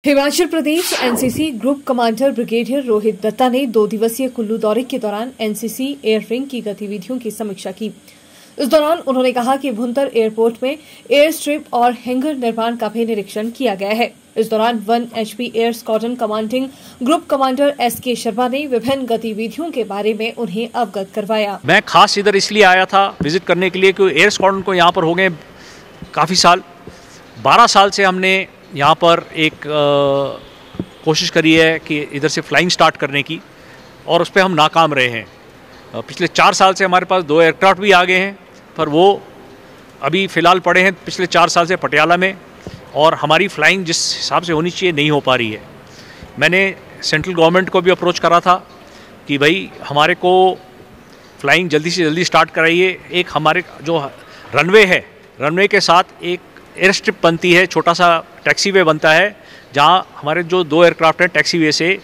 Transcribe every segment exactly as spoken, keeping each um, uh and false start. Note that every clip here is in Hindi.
Himachal Pradesh NCC group commander brigadier Rohit Dutta ने दो दिवसीय कुल्लू दौरे के दौरान एनसीसी एयर विंग की गतिविधियों की समीक्षा की। इस दौरान उन्होंने कहा कि भुंतर एयरपोर्ट में एयर स्ट्रिप और हैंगर निर्माण का भी निरीक्षण किया गया है। इस दौरान one HP air squadron commanding group commander S K Sharma ने विभिन्न गतिविधियों के बारे में उन्हें अवगत करवाया। मैं खास इधर इसलिए आया था विजिट करने के लिए क्योंकि एयर स्क्वाड्रन को यहाँ पर हो गए काफ़ी साल, बारह साल से हमने यहाँ पर एक आ, कोशिश करी है कि इधर से फ्लाइंग स्टार्ट करने की, और उस पर हम नाकाम रहे हैं। पिछले चार साल से हमारे पास दो एयरक्राफ्ट भी आ गए हैं, पर वो अभी फ़िलहाल पड़े हैं पिछले चार साल से पटियाला में, और हमारी फ़्लाइंग जिस हिसाब से होनी चाहिए नहीं हो पा रही है। मैंने सेंट्रल गवर्नमेंट को भी अप्रोच करा था कि भाई हमारे को फ़्लाइंग जल्दी से जल्दी स्टार्ट कराइए। एक हमारे जो रनवे है, रनवे के साथ एक एयर स्ट्रिप बनती है, छोटा सा टैक्सी वे बनता है, जहाँ हमारे जो दो एयरक्राफ्ट हैं टैक्सी वे से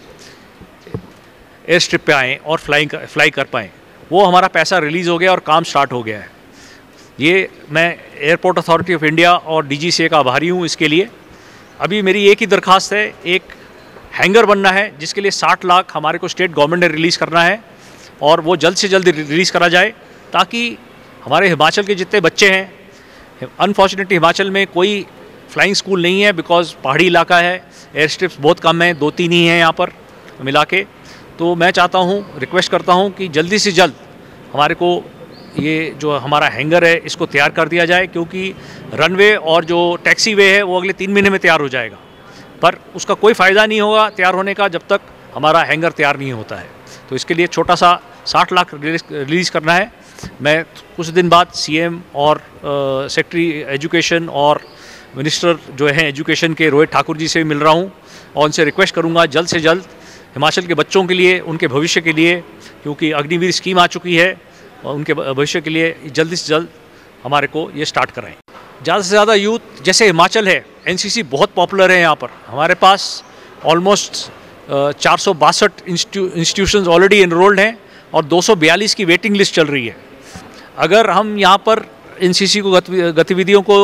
एयर स्ट्रिप पे आएँ और फ्लाइंग फ्लाई कर पाएँ। वो हमारा पैसा रिलीज़ हो गया और काम स्टार्ट हो गया है। ये मैं एयरपोर्ट अथॉरिटी ऑफ इंडिया और डीजीसीए का आभारी हूँ इसके लिए। अभी मेरी एक ही दरख्वास्त है, एक हैंगर बनना है जिसके लिए साठ लाख हमारे को स्टेट गवर्नमेंट ने रिलीज़ करना है, और वो जल्द से जल्द रिलीज़ करा जाए ताकि हमारे हिमाचल के जितने बच्चे हैं, अनफॉर्चुनेटली हिमाचल में कोई फ्लाइंग स्कूल नहीं है बिकॉज पहाड़ी इलाका है, एयर स्ट्रिप्स बहुत कम हैं, दो तीन ही हैं यहाँ पर मिला के। तो मैं चाहता हूँ, रिक्वेस्ट करता हूँ कि जल्दी से जल्द हमारे को ये जो हमारा हैंगर है इसको तैयार कर दिया जाए, क्योंकि रनवे और जो टैक्सी वे है वो अगले तीन महीने में तैयार हो जाएगा, पर उसका कोई फ़ायदा नहीं होगा तैयार होने का जब तक हमारा हैंगर तैयार नहीं होता है। तो इसके लिए छोटा सा साठ लाख रिलीज़ करना है। मैं कुछ दिन बाद सीएम और सेक्रेटरी एजुकेशन और मिनिस्टर जो हैं एजुकेशन के रोहित ठाकुर जी से भी मिल रहा हूँ, और उनसे रिक्वेस्ट करूँगा जल्द से जल्द हिमाचल के बच्चों के लिए, उनके भविष्य के लिए, क्योंकि अग्निवीर स्कीम आ चुकी है, और उनके भविष्य के लिए जल्दी से जल्द हमारे को ये स्टार्ट कराएं। ज़्यादा से ज़्यादा यूथ, जैसे हिमाचल है, एनसीसी बहुत पॉपुलर है यहाँ पर। हमारे पास ऑलमोस्ट चार सौ बासठ इंस्टीट्यूशंस ऑलरेडी इनरोल्ड हैं और दो सौ बयालीस की वेटिंग लिस्ट चल रही है। अगर हम यहाँ पर एनसीसी को गतिविधियों को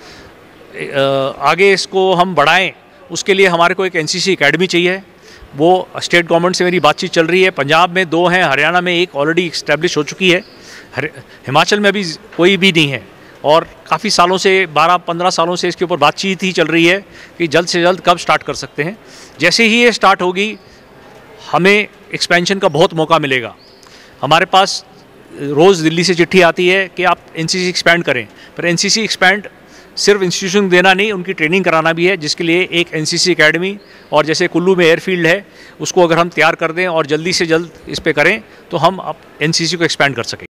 आगे इसको हम बढ़ाएं, उसके लिए हमारे को एक एनसीसी एकेडमी चाहिए। वो स्टेट गवर्नमेंट से मेरी बातचीत चल रही है। पंजाब में दो हैं, हरियाणा में एक ऑलरेडी इस्टेब्लिश हो चुकी है, हिमाचल में अभी कोई भी नहीं है, और काफ़ी सालों से, बारह पंद्रह सालों से इसके ऊपर बातचीत ही चल रही है कि जल्द से जल्द कब स्टार्ट कर सकते हैं। जैसे ही ये स्टार्ट होगी हमें एक्सपेंशन का बहुत मौका मिलेगा। हमारे पास रोज़ दिल्ली से चिट्ठी आती है कि आप एनसीसी एक्सपैंड करें, पर एनसीसी एक्सपैंड सिर्फ इंस्टीट्यूशन देना नहीं, उनकी ट्रेनिंग कराना भी है, जिसके लिए एक एनसीसी एकेडमी, और जैसे कुल्लू में एयरफील्ड है उसको अगर हम तैयार कर दें और जल्दी से जल्द इस पे करें तो हम अब एनसीसी को एक्सपैंड कर सकेंगे।